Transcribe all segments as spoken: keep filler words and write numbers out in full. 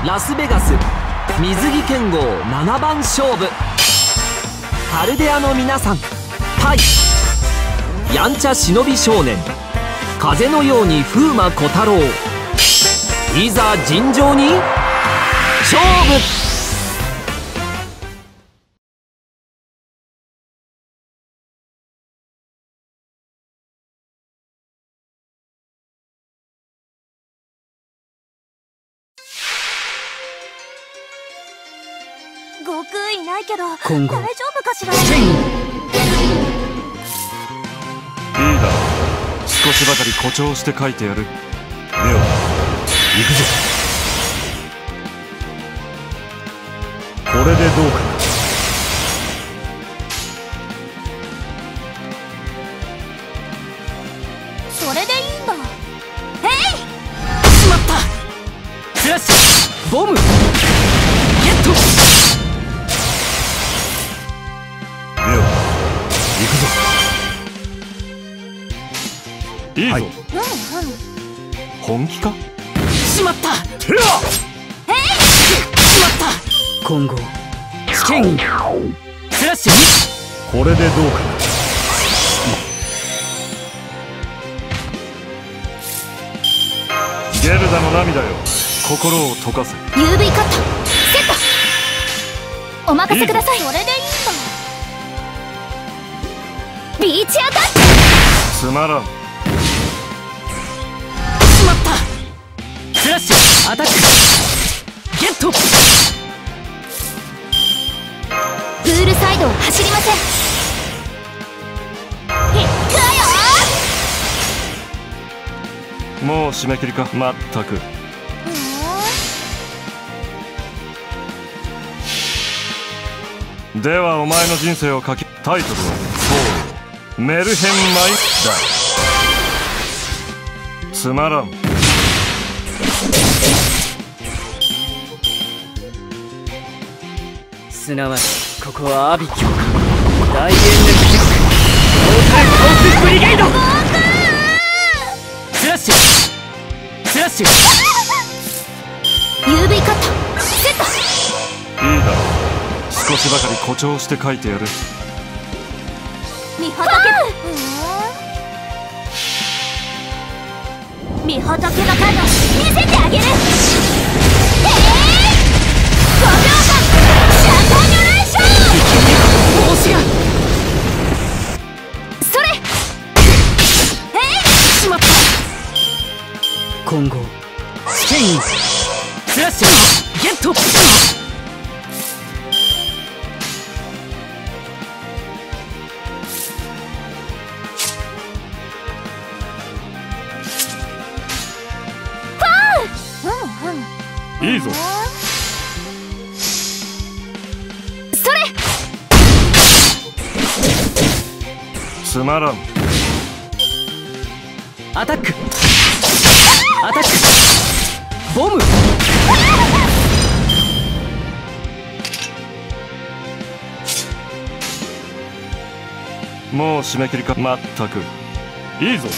ラスベガス水着剣豪ななばん勝負。カルデアの皆さん、対やんちゃ忍び少年風のように風魔小太郎、いざ尋常に勝負。 悟空いないけど今後大丈夫かしら。 剣いいだろう、少しばかり誇張して書いてやる。では行くぞ。これでどうかな。 それでいいんだ。へい、 しまった。フラッシュボムゲット。 では行くぞ。いいぞ、はい、 うんうん。 本気か。 しまった。 てやへい、 しまった。今後試験フラッシュ。 これでどうかな。ゲルダの涙よ、心を溶かせ。 ユーブイ カットセット。お任せください。それでいいんだ。ビーチアタック。 つまらん。 しまった。フラッシュアタックゲット。 プールサイドを走りません。いくわよ。 もう締め切りか。まったく。ではお前の人生を書き、タイトルはそうメルヘンマイだ。つまらん。 すなわちここはアビ教官大エンネルキックロータルコースブリゲード。フラッシュフラッシュユーブイ カットセット。 いいだろう、少しばかり誇張して書いてやる。 見ほどけ見ほどけのカード見せてあげる。えー、ごびょうかんシャンターニュレーション。 帽子がそれ。えー、 しまった。今後試験フラッシュゲット。 いいぞ。 それ。 つまらん。 アタックアタックボム。 もう締め切りか。まったく。いいぞ。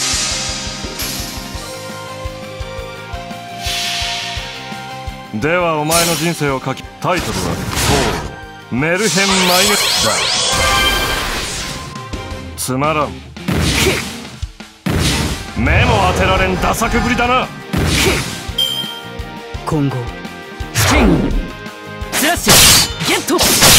ではお前の人生を書き、タイトルはそうメルヘンマイネスだ。つまらん。目も当てられんダサくぶりだな。 今後試験フラッシュゲット。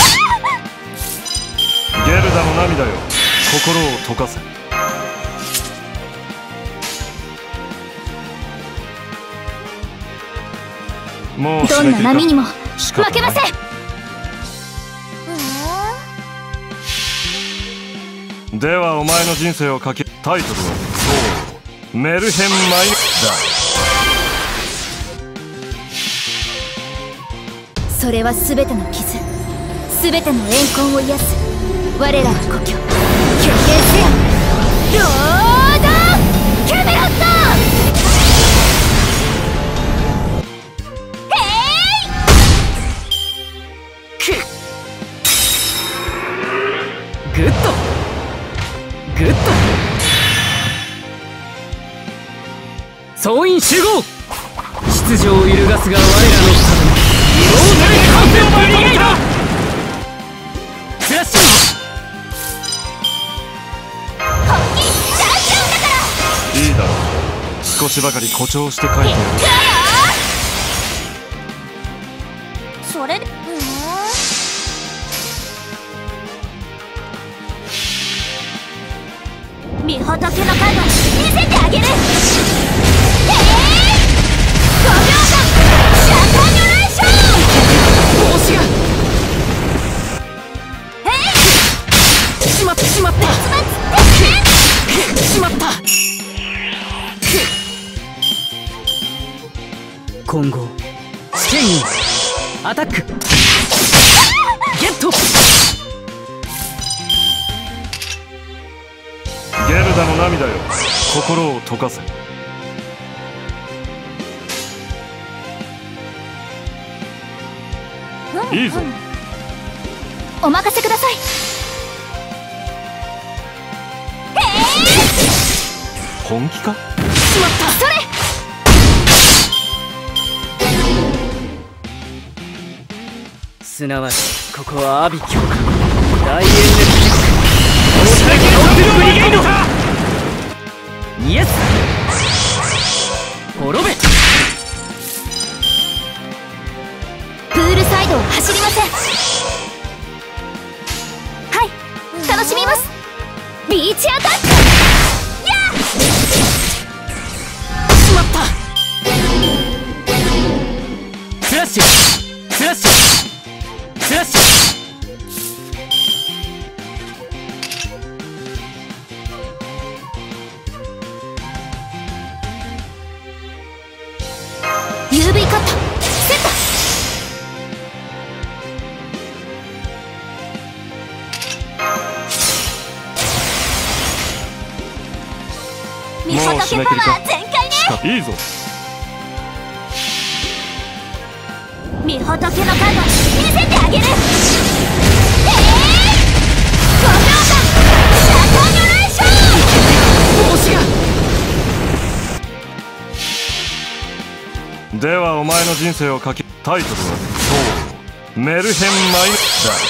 ゲルダの涙よ、心を溶かせ。もうどんな波にも負けません。 ではお前の人生を書き、タイトルはそうメルヘンマイネだ。 それは全ての傷、全ての怨恨を癒す我らの故郷、経験せよロードキャメロット。 グッドグッド総員集合。 秩序を揺るがすが我らのために色を塗り完全を逃げたスラッシュ本気出しちゃうんだから。 いいだろう、少しばかり誇張して書いてやる。 それでうーん御仏のカード見せてあげる。えーごびょうかんシャタニュレーション。 帽子がえいしまったしまった別々ってしまった今後試験員アタックゲット。 ゲルダの涙よ、心を溶かせ。いいぞ。 お任せください。 本気か。 しまった。それすなわちここは阿鼻教官大エンネル時刻この体験をブリゲードイエス滅べ。 プールサイドを走りません。はい楽しみます。ビーチアタックやっしまったスラッシュスラッシュスラッシュユーブイ カットセット。御もう仏パ締め切りか。 ワー全開ね。 いいぞ。 御仏のカード見せてあげる。えーごびょうかんシャタニュレーション。 帽子がではお前の人生を書き、タイトルはそうメルヘンマイだ。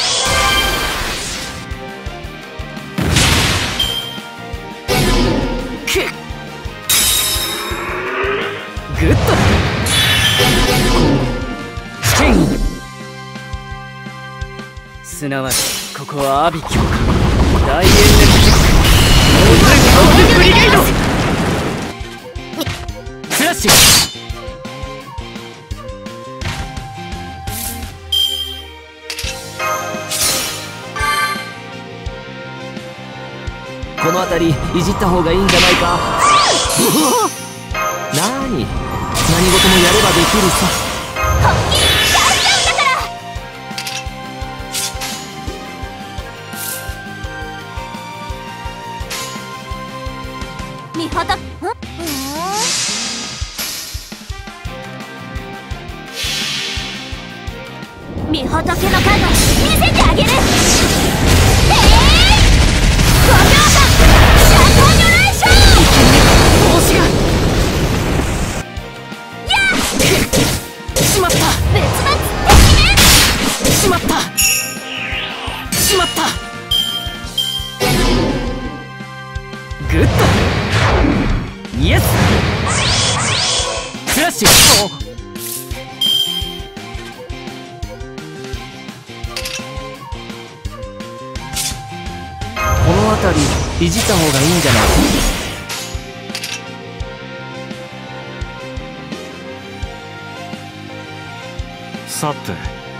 グッド試験員すなわちここは阿鼻教官大エンネル時刻モータルカウントブリゲードスラッシュこの辺りいじった方がいいんじゃないか。なーに、何事もやればできるさ。 本気出しちゃうんだから。御仏ん御仏のカード見せてあげる。えーごびょうかんシャタニュレーション。 帽子がやっしまった別々ってしまったしまったグッドイエススラッシュこの辺りいじった方がいいんじゃないか。 さて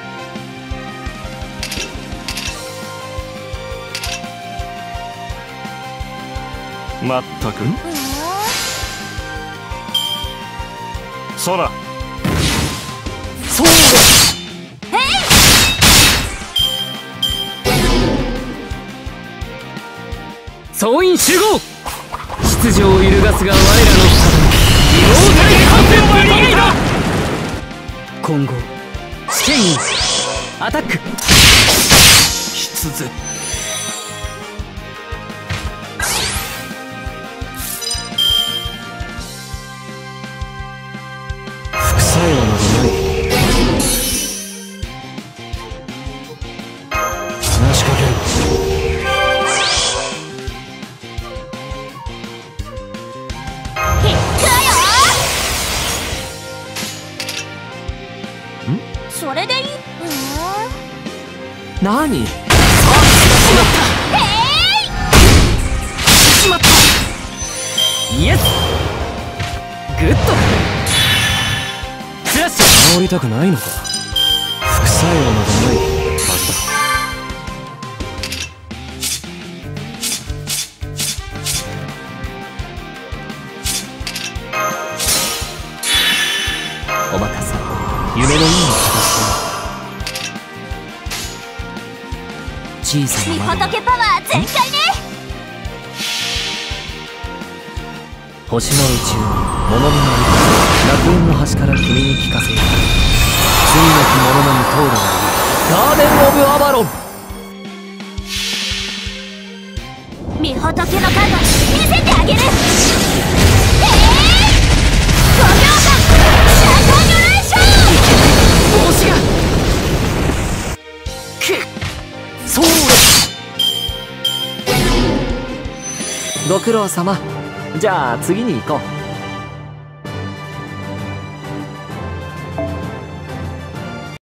まったく空そう総員集合。秩序を揺るがすが我らのために完全を逃げた。今後試験員アタック必然フ何？さあしまったイエスグッドクラッシュ。治りたくないのか。副作用などないはずだ。お任せ。夢のような形で小さな御窓が仏パワー全開ね。 星の宇宙に物見のあり楽園の端から君に聞かせよう。罪なき者のみ通るがいいガーデン・オブ・アバロン。 御仏のカード見せてあげる。えい、ごびょうかんシャトニュレーション。 帽子がくっそうれご苦労様。じゃあ次に行こう。